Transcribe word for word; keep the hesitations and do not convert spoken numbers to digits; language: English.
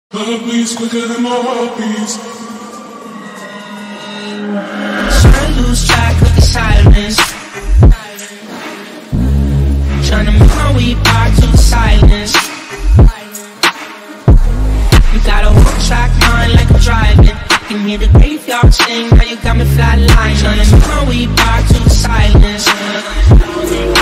Heartbeats quicker than my heartbeats. Trying to lose track of the silence. Trying to move my way back to the silence. You got a one track mind like I'm driving. Give me the graveyard sing, now you got me flatline. Trying to move my way back to the silence.